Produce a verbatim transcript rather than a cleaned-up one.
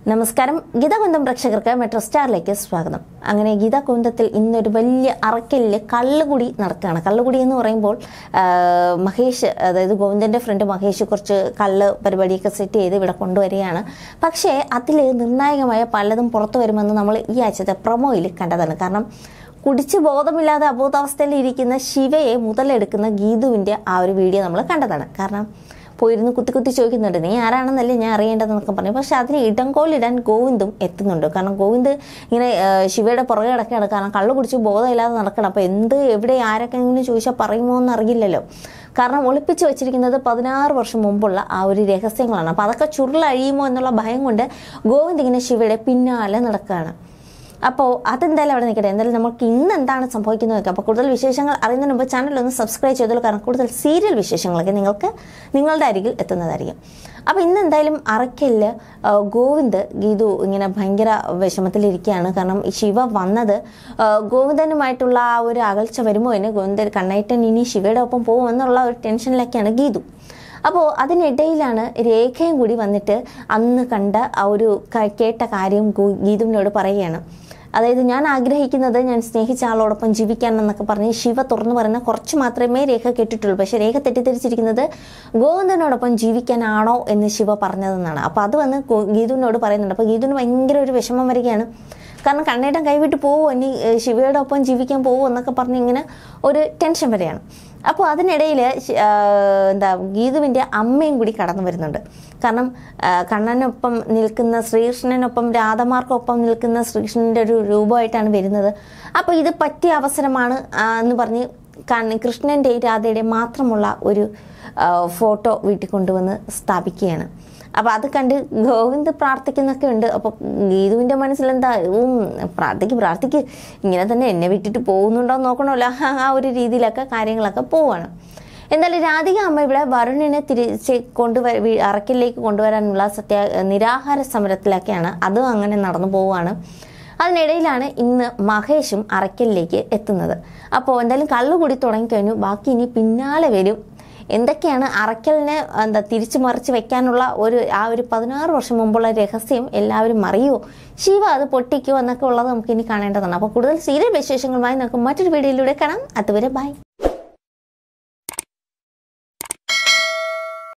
നമസ്കാരം. ഗീതാ കുന്തം പ്രേക്ഷകർക്ക് മെട്രോ സ്റ്റാറിലേക്ക് സ്വാഗതം. അങ്ങനെ ഗീതാ കുന്തത്തിൽ ഇന്നൊരു വലിയ അറക്കലിൽ കള്ളുകുടി നടക്കുകയാണ്. കള്ളുകുടി എന്ന് പറയുമ്പോൾ മഹേഷ്, അതായത് ഗോവിന്ദൻ്റെ ഫ്രണ്ട് മഹേഷ് കുറച്ച് കള്ള് പരിപാടിയൊക്കെ സെറ്റ് ചെയ്ത് ഇവിടെ കൊണ്ടുവരികയാണ്. പക്ഷേ അതിൽ നിർണായകമായ പലതും പുറത്തു വരുമെന്ന് നമ്മൾ ഈ ആഴ്ചത്തെ പ്രൊമോയിൽ കണ്ടതാണ്. കാരണം കുടിച്ച് ബോധമില്ലാതെ അബോധാവസ്ഥയിൽ ഇരിക്കുന്ന ശിവയെ മുതലെടുക്കുന്ന ഗീതുവിൻ്റെ ആ ഒരു വീഡിയോ നമ്മൾ കണ്ടതാണ്. കാരണം പോയിരുന്ന് കുത്തി കുത്തി ചോദിക്കുന്നുണ്ട്, നീ ആരാണെന്നല്ലേ ഞാൻ അറിയേണ്ടതെന്നൊക്കെ പറഞ്ഞു. പക്ഷെ അതിന് ഇടംകോലിടാൻ ഗോവിന്ദും എത്തുന്നുണ്ട്. കാരണം ഗോവിന്ദ് ഇങ്ങനെ ശിവയുടെ പുറകെ കിടക്കുകയാണ്. കാരണം കള്ളു കുടിച്ച് ബോധമില്ലാതെ നടക്കണം. അപ്പോൾ എന്ത് എവിടെ ആരൊക്കെ ഇങ്ങനെ ചോദിച്ചാൽ പറയുമോ എന്നറിയില്ലല്ലോ. കാരണം ഒളിപ്പിച്ച് വെച്ചിരിക്കുന്നത് പതിനാറ് വർഷം മുമ്പുള്ള ആ ഒരു രഹസ്യങ്ങളാണ്. അപ്പോൾ അതൊക്കെ ചുരുളഴിയുമോ എന്നുള്ള ഭയം കൊണ്ട് ഗോവിന്ദ് ഇങ്ങനെ ശിവയുടെ പിന്നാലെ നടക്കുകയാണ്. അപ്പോൾ അതെന്തായാലും അവിടെ നിൽക്കട്ടെ. എന്തായാലും നമുക്ക് ഇന്ന് എന്താണ് സംഭവിക്കുന്നത് നോക്കാം. അപ്പോൾ കൂടുതൽ വിശേഷങ്ങൾ അറിയുന്നതിന് മുമ്പ് ചാനലൊന്ന് സബ്സ്ക്രൈബ് ചെയ്തോളൂ. കാരണം കൂടുതൽ സീരിയൽ വിശേഷങ്ങളൊക്കെ നിങ്ങൾക്ക് നിങ്ങളുടെ അരികിൽ എത്തുന്നതായിരിക്കും. അപ്പോൾ ഇന്ന് എന്തായാലും അറക്കലിൽ ഗോവിന്ദ് ഗീതു ഇങ്ങനെ ഭയങ്കര വിഷമത്തിലിരിക്കുകയാണ്. കാരണം ശിവ വന്നത് ഗോവിന്ദനുമായിട്ടുള്ള ആ ഒരു അകൽച്ച വരുമോ എന്ന് ഗോവിന്ദൻ കണ്ണേട്ടൻ ഇനി ശിവയുടെ ഒപ്പം പോകുമെന്നുള്ള ഒരു ടെൻഷനിലൊക്കെയാണ് ഗീതു. അപ്പോൾ അതിനിടയിലാണ് രേഖയും കൂടി വന്നിട്ട് അന്ന് കണ്ട ആ ഒരു കേട്ട കാര്യം ഗീതുവിനോട് പറയുകയാണ്. അതായത് ഞാൻ ആഗ്രഹിക്കുന്നത് ഞാൻ സ്നേഹിച്ച ആളോടൊപ്പം ജീവിക്കാൻ എന്നൊക്കെ പറഞ്ഞ് ശിവ തുറന്നു പറയുന്ന കുറച്ച് മാത്രമേ രേഖ കേട്ടിട്ടുള്ളൂ. പക്ഷേ രേഖ തെറ്റിദ്ധരിച്ചിരിക്കുന്നത് ഗോവിന്ദനോടൊപ്പം ജീവിക്കാനാണോ എന്ന് ശിവ പറഞ്ഞതെന്നാണ്. അപ്പോൾ അത് വന്ന് ഗീതുവിനോട് പറയുന്നുണ്ട്. അപ്പോൾ ഗീതുവിന് ഭയങ്കര ഒരു വിഷമം വരികയാണ്. കാരണം കണ്ണേട്ടൻ കൈവിട്ട് പോവുമോ, ഇനി ശിവയുടെ ഒപ്പം ജീവിക്കാൻ പോവുമോ എന്നൊക്കെ പറഞ്ഞ് ഇങ്ങനെ ഒരു ടെൻഷൻ വരെയാണ്. അപ്പോൾ അതിനിടയിൽ എന്താ ഗീതുവിൻ്റെ അമ്മയും കൂടി കടന്നു വരുന്നുണ്ട്. കാരണം കണ്ണനൊപ്പം നിൽക്കുന്ന ശ്രീകൃഷ്ണനൊപ്പം രാധമാർക്കൊപ്പം നിൽക്കുന്ന ശ്രീകൃഷ്ണൻ്റെ ഒരു രൂപമായിട്ടാണ് വരുന്നത്. അപ്പോൾ ഇത് പറ്റിയ അവസരമാണ് എന്ന് പറഞ്ഞ് കൃഷ്ണൻ്റെയും രാധയുടെയും മാത്രമുള്ള ഒരു ഫോട്ടോ വീട്ടിൽ കൊണ്ടുവന്ന് സ്ഥാപിക്കുകയാണ്. അപ്പോൾ അത് കണ്ട് ഗോവിന്ദ് പ്രാർത്ഥിക്കുന്നൊക്കെ ഉണ്ട്. അപ്പോൾ ഗീതുവിൻ്റെ മനസ്സിലെന്താ, പ്രാർത്ഥിക്ക് പ്രാർത്ഥിക്ക് ഇങ്ങനെ തന്നെ എന്നെ വിട്ടിട്ട് പോകുന്നുണ്ടോ എന്ന് നോക്കണമല്ലോ. ആ ഒരു രീതിയിലൊക്കെ കാര്യങ്ങളൊക്കെ പോവുകയാണ്. എന്തായാലും രാധിക അമ്മ ഇവിടെ വരുണിനെ തിരിച്ച് കൊണ്ടുവര അറക്കലിലേക്ക് കൊണ്ടുവരാനുള്ള സത്യ നിരാഹാര സമരത്തിലൊക്കെയാണ്. അതും അങ്ങനെ നടന്നു പോവുകയാണ്. അതിനിടയിലാണ് ഇന്ന് മഹേഷും അറക്കലിലേക്ക് എത്തുന്നത്. അപ്പോൾ എന്തായാലും കള്ളുകൂടി തുടങ്ങിക്കഴിഞ്ഞു. ബാക്കി ഇനി പിന്നാലെ വരും. എന്തൊക്കെയാണ് അറക്കലിനെ എന്താ തിരിച്ചു മറിച്ച് വെക്കാനുള്ള ഒരു ആ ഒരു പതിനാറ് വർഷം മുമ്പുള്ള രഹസ്യം എല്ലാവരും അറിയുമോ, ശിവ അത് പൊട്ടിക്കുമോ എന്നൊക്കെ ഉള്ളത് നമുക്ക് ഇനി കാണേണ്ടതാണ്. അപ്പോൾ കൂടുതൽ സീരിയൽ വിശേഷങ്ങളുമായി നമുക്ക് മറ്റൊരു വീഡിയോയിലൂടെ കാണാം. അതുവരെ ബൈ.